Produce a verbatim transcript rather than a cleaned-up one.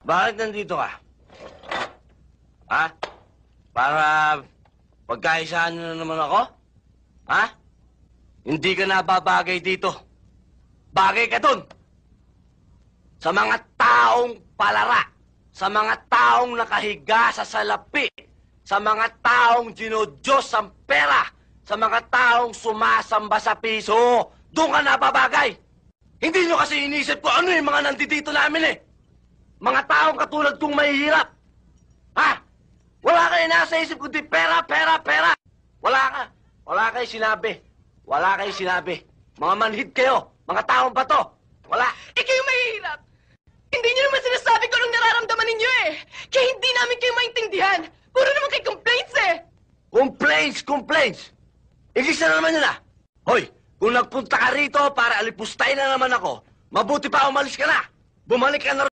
Bakit nandito ka? Ha? Para pagkaisahan na naman ako? Ha? Hindi ka nababagay dito. Bagay ka dun. Sa mga taong palara. Sa mga taong nakahiga sa salapi. Sa mga taong dinodiyos ang pera. Sa mga taong sumasamba sa piso. Doon ka nababagay. Hindi nyo kasi inisip ko ano yung mga nandito namin eh. Mga taong katulad kong mahihirap. Ha? Wala kayo nasa isip kundi pera, pera, pera. Wala ka. Wala kayo sinabi. Wala kayo sinabi. Mga manhid kayo. Mga taong bato. Wala. Eh kayo mahihirap. Hindi nyo naman sinasabi ko anong nararamdaman ninyo eh. Kaya hindi namin kayo maintindihan. Puro naman kayo complaints eh. Complaints, complaints. Igis na naman yun ah. Hoy, kung nagpunta ka rito para alipustay na naman ako, mabuti pa umalis ka na. Bumalik ka na